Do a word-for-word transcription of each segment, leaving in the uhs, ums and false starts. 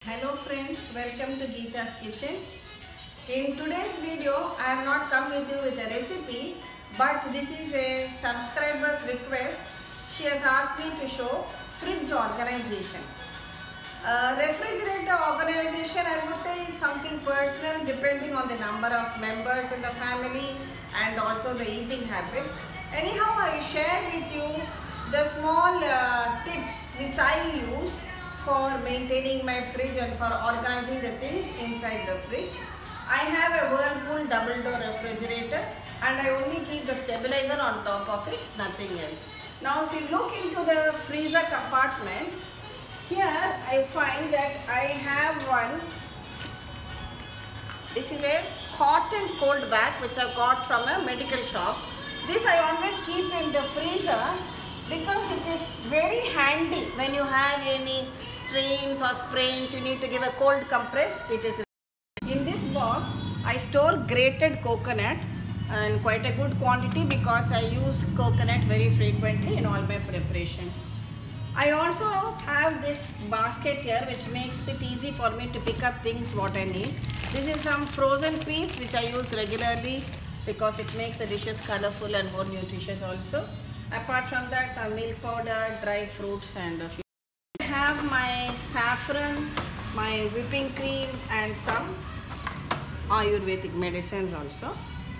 Hello friends, welcome to Geeta's Kitchen. In today's video, I have not come with you with a recipe, but this is a subscriber's request. She has asked me to show fridge organization. Uh, refrigerator organization, I would say, is something personal depending on the number of members in the family and also the eating habits. Anyhow, I will share with you the small uh, tips which I use for maintaining my fridge and for organizing the things inside the fridge. I have a Whirlpool double door refrigerator and I only keep the stabilizer on top of it, nothing else. Now if you look into the freezer compartment, here I find that I have one. This is a hot and cold bag which I got from a medical shop. This I always keep in the freezer because it is very handy when you have any strains or sprains, you need to give a cold compress. It is in this box. I store grated coconut and quite a good quantity because I use coconut very frequently in all my preparations. I also have this basket here which makes it easy for me to pick up things what I need. This is some frozen peas which I use regularly because it makes the dishes colorful and more nutritious also. Apart from that, some milk powder, dry fruits and a few. I have my saffron, my whipping cream and some Ayurvedic medicines also.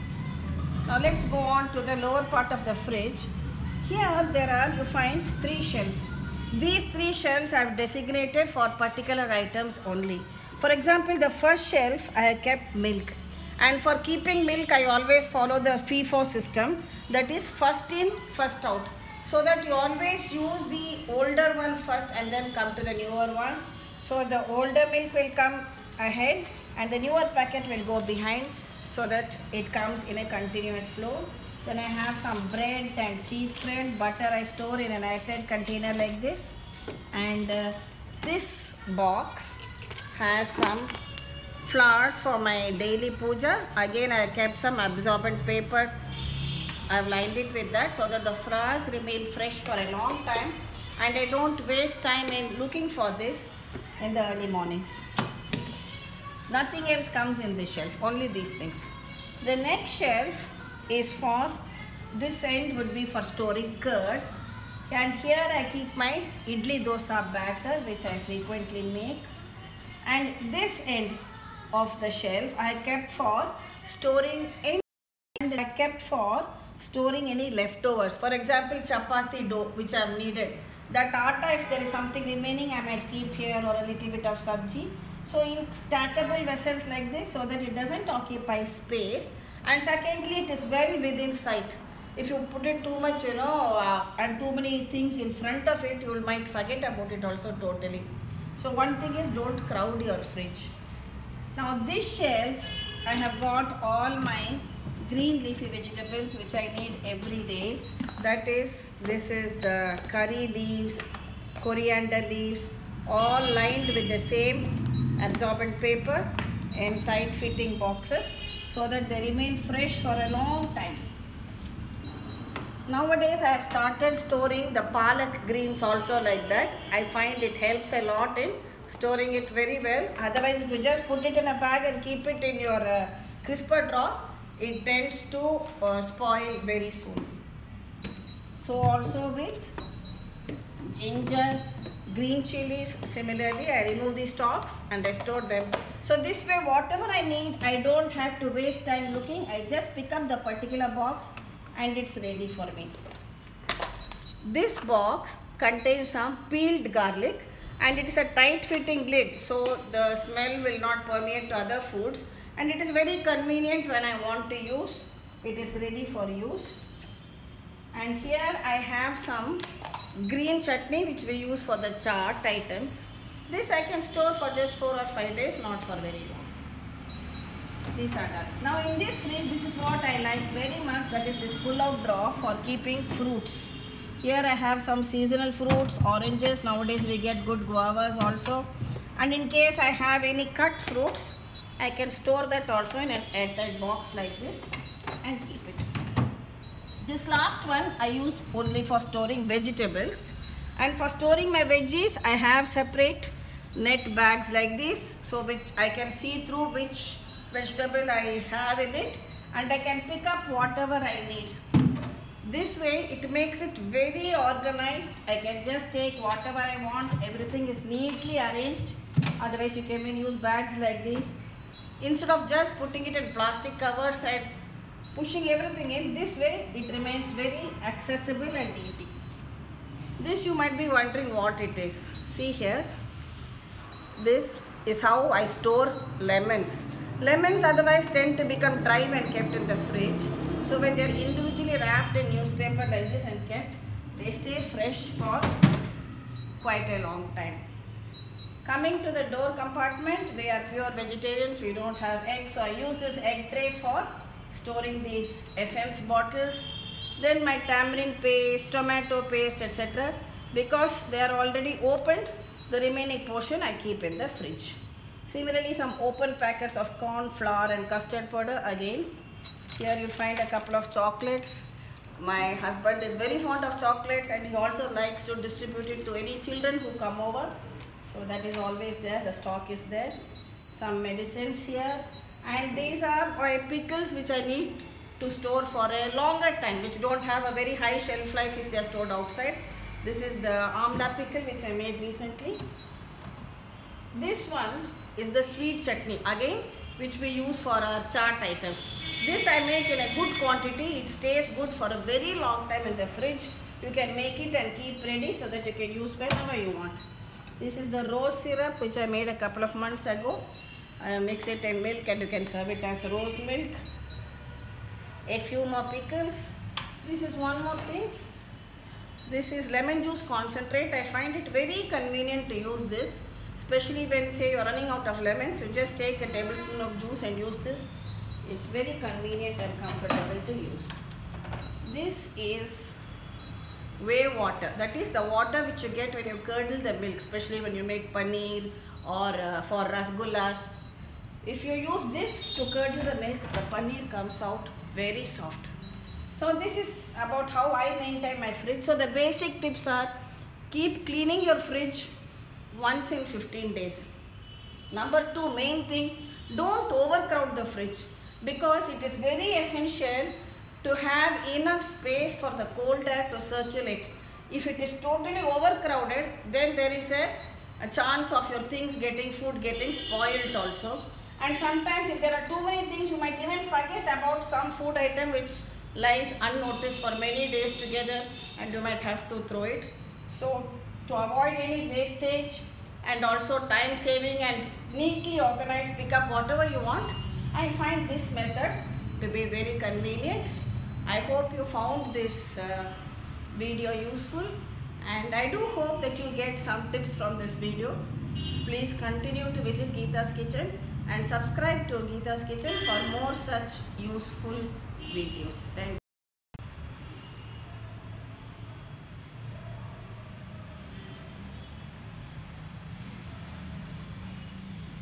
Now let's go on to the lower part of the fridge. Here there are, you find three shelves. These three shelves I have designated for particular items only. For example, the first shelf I have kept milk. And for keeping milk, I always follow the FIFO system, that is first in, first out. So that you always use the older one first and then come to the newer one. So the older milk will come ahead and the newer packet will go behind so that it comes in a continuous flow. Then I have some bread and cheese spread, butter I store in an airtight container like this. And uh, this box has some flowers for my daily puja. Again, I kept some absorbent paper. I've lined it with that so that the flowers remain fresh for a long time and I don't waste time in looking for this in the early mornings. Nothing else comes in this shelf, only these things. The next shelf is for, this end would be for storing curd, and here I keep my idli dosa batter which I frequently make, and this end of the shelf I kept for storing any and I kept for storing any leftovers. For example, chapati dough which I have needed. That atta, if there is something remaining, I might keep here, or a little bit of sabji. So in stackable vessels like this so that it doesn't occupy space, and secondly it is well within sight. If you put it too much, you know, uh, and too many things in front of it, you might forget about it also totally. So one thing is, don't crowd your fridge. Now this shelf, I have got all my green leafy vegetables which I need every day. That is, this is the curry leaves, coriander leaves, all lined with the same absorbent paper in tight fitting boxes so that they remain fresh for a long time. Nowadays I have started storing the palak greens also like that. I find it helps a lot in storing it very well. Otherwise, if you just put it in a bag and keep it in your uh, crisper drawer, it tends to uh, spoil very soon. So also with ginger, green chilies, similarly I remove the stalks and I store them. So this way whatever I need, I don't have to waste time looking. I just pick up the particular box and it's ready for me. This box contains some peeled garlic and it is a tight fitting lid, so the smell will not permeate to other foods, and it is very convenient when I want to use. It is ready for use. And here I have some green chutney which we use for the chaat items. This I can store for just four or five days, not for very long. These are done. Now in this fridge, this is what I like very much, that is this pull-out drawer for keeping fruits. Here I have some seasonal fruits, oranges, nowadays we get good guavas also. And in case I have any cut fruits, I can store that also in an airtight box like this and keep it. This last one I use only for storing vegetables, and for storing my veggies I have separate net bags like this, so which I can see through which vegetable I have in it, and I can pick up whatever I need. This way it makes it very organized. I can just take whatever I want. Everything is neatly arranged. Otherwise you can use bags like this. Instead of just putting it in plastic covers and pushing everything in, this way it remains very accessible and easy. This you might be wondering what it is. See here, this is how I store lemons. Lemons otherwise tend to become dry when kept in the fridge. So when they are individually wrapped in newspaper like this and kept, they stay fresh for quite a long time. Coming to the door compartment, we are pure vegetarians, we don't have eggs, so I use this egg tray for storing these essence bottles. Then my tamarind paste, tomato paste, et cetera. Because they are already opened, the remaining portion I keep in the fridge. Similarly, some open packets of corn flour and custard powder again. Here you find a couple of chocolates. My husband is very fond of chocolates and he also likes to distribute it to any children who come over. So that is always there, the stock is there. Some medicines here, and these are my pickles which I need to store for a longer time, which don't have a very high shelf life if they are stored outside. This is the amla pickle which I made recently. This one is the sweet chutney, again which we use for our chaat items. This I make in a good quantity. It stays good for a very long time in the fridge. You can make it and keep ready so that you can use whenever you want. This is the rose syrup which I made a couple of months ago. I mix it in milk and you can serve it as rose milk. A few more pickles. This is one more thing. This is lemon juice concentrate. I find it very convenient to use this, especially when say you are running out of lemons. You just take a tablespoon of juice and use this. It's very convenient and comfortable to use. This is whey water. That is the water which you get when you curdle the milk, especially when you make paneer or uh, for rasgullas. If you use this to curdle the milk, the paneer comes out very soft. So this is about how I maintain my fridge. So the basic tips are: keep cleaning your fridge once in fifteen days. Number two, main thing, don't overcrowd the fridge, because it is very essential to have enough space for the cold air to circulate. If it is totally overcrowded, then there is a, a chance of your things getting, food getting spoiled also. And sometimes if there are too many things, you might even forget about some food item which lies unnoticed for many days together and you might have to throw it. So to avoid any wastage and also time saving and neatly organized, pick up whatever you want, I find this method to be very convenient. I hope you found this uh, video useful, and I do hope that you get some tips from this video. Please continue to visit Geeta's Kitchen and subscribe to Geeta's Kitchen for more such useful videos. Thank you.